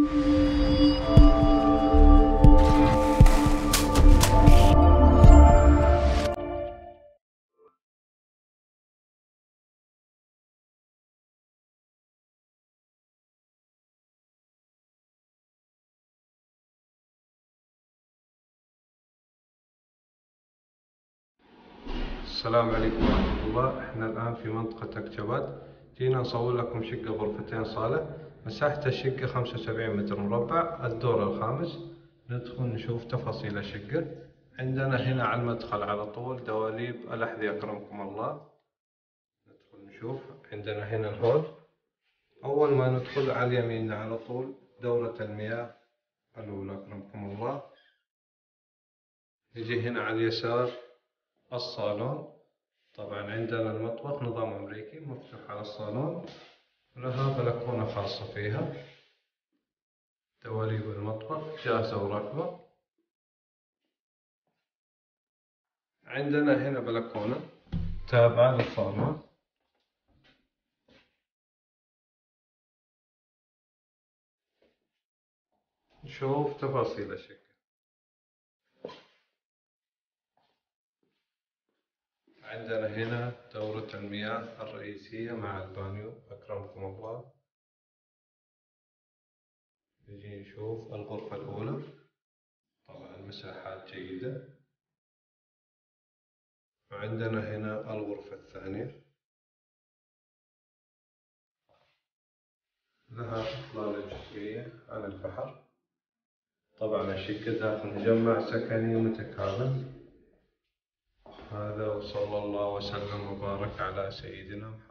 السلام عليكم ورحمة الله. احنا الآن في منطقة أكتوبر، جينا نصور لكم شقة غرفتين صالة، مساحة الشقة 75 متر مربع، الدور الخامس. ندخل نشوف تفاصيل الشقة. عندنا هنا على المدخل على طول دواليب الأحذية أكرمكم الله. ندخل نشوف. عندنا هنا الهول. أول ما ندخل على اليمين على طول دورة المياه الأولى أكرمكم الله. نجي هنا على اليسار الصالون. طبعا عندنا المطبخ نظام أمريكي مفتوح على الصالون، لها بلكونة خاصة فيها. دواليب المطبخ جاهزة وراكبة. عندنا هنا بلكونة تابعة للصالون. نشوف تفاصيل الشقة. عندنا هنا دورة المياه الرئيسية مع البانيو أكرمكم الله. نجي نشوف الغرفة الأولى. طبعا مساحات جيدة. وعندنا هنا الغرفة الثانية، لها إطلالة جزئية عن البحر. طبعا الشقة داخل مجمع سكني متكامل. هذا وصلى الله وسلم وبارك على سيدنا محمد.